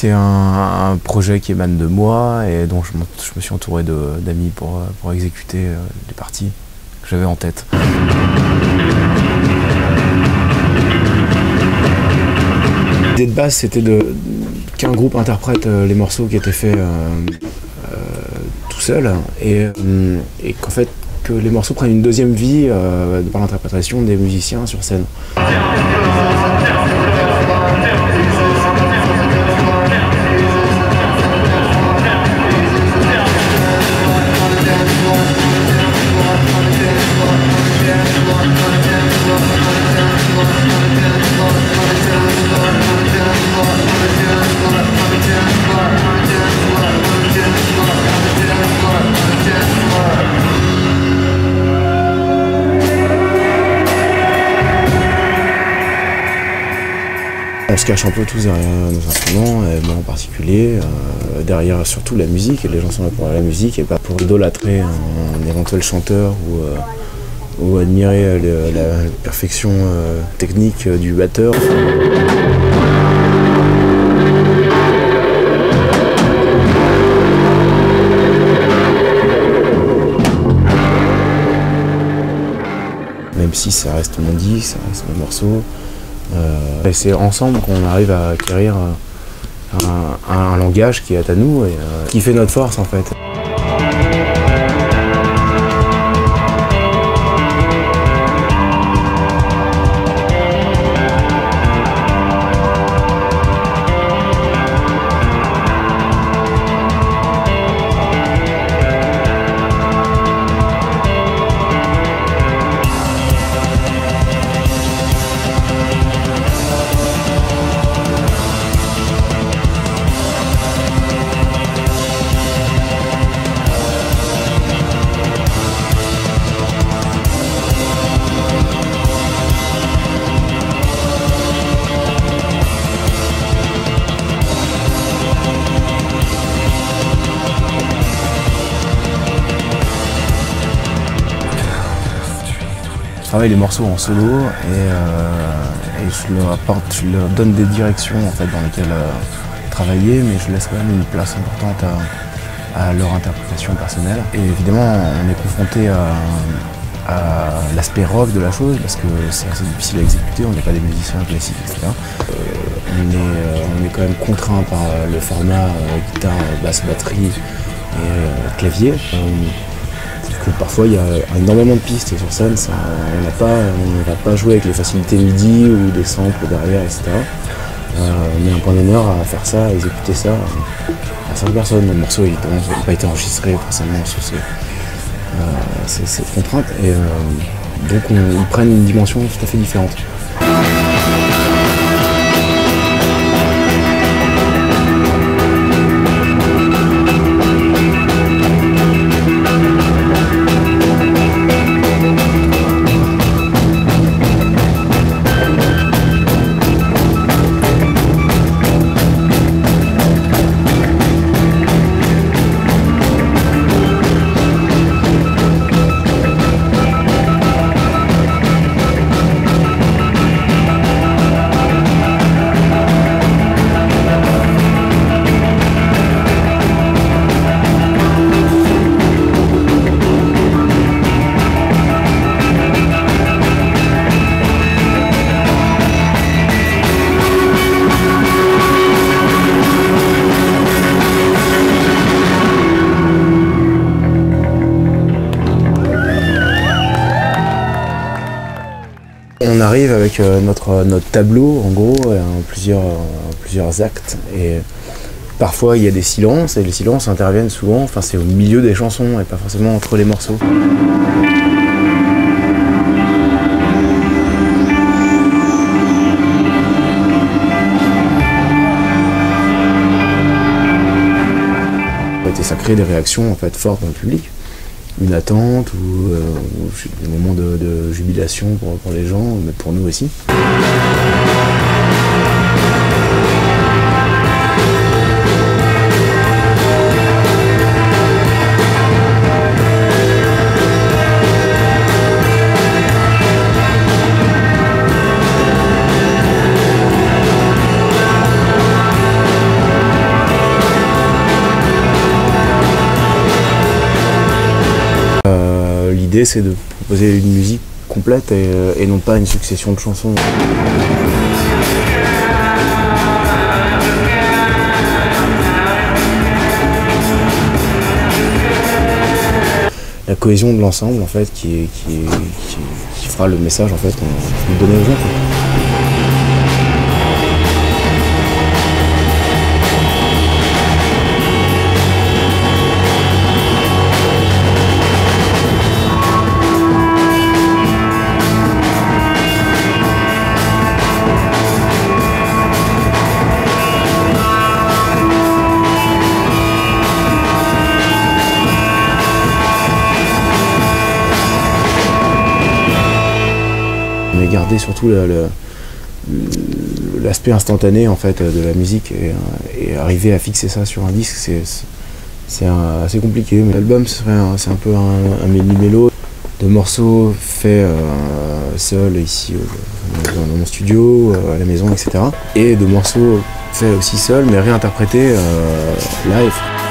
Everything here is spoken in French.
c'est un projet qui émane de moi et dont je me suis entouré d'amis pour exécuter les parties que j'avais en tête. L'idée de base, c'était qu'un groupe interprète les morceaux qui étaient faits tout seul et qu'en fait que les morceaux prennent une deuxième vie par l'interprétation des musiciens sur scène. On se cache un peu tous derrière nos instruments, et moi en particulier, derrière surtout la musique, et les gens sont là pour la musique et pas pour idolâtrer un éventuel chanteur ou admirer la perfection technique du batteur. Même si ça reste mon disque, ça reste mon morceau. Et c'est ensemble qu'on arrive à acquérir un langage qui est à nous et qui fait notre force en fait. Je travaille les morceaux en solo et je leur donne des directions en fait, dans lesquelles travailler, mais je laisse quand même une place importante à leur interprétation personnelle. Et évidemment, on est confronté à l'aspect rock de la chose parce que c'est assez difficile à exécuter, on n'est pas des musiciens classiques, etc. On est quand même contraint par le format guitare, basse, batterie et clavier. Parfois il y a énormément de pistes sur scène, on ne va pas jouer avec les facilités MIDI ou des samples derrière, etc. On met un point d'honneur à faire ça, à exécuter ça à 5 personnes. Le morceau n'a pas été enregistré forcément sous cette contrainte et donc ils prennent une dimension tout à fait différente. On arrive avec notre tableau, en gros, plusieurs actes. Et parfois, il y a des silences, et les silences interviennent souvent, enfin, c'est au milieu des chansons, et pas forcément entre les morceaux. Et ça crée des réactions en fait, fortes dans le public. Une attente ou des moments de jubilation pour les gens, mais pour nous aussi. l'idée c'est de proposer une musique complète et non pas une succession de chansons. La cohésion de l'ensemble en fait qui fera le message en fait qu'on veut donner aux gens. Mais garder surtout l'aspect instantané en fait de la musique et arriver à fixer ça sur un disque, c'est assez compliqué. L'album c'est un peu un méli-mélo de morceaux faits seul ici dans mon studio, à la maison, etc. Et de morceaux faits aussi seul mais réinterprétés live.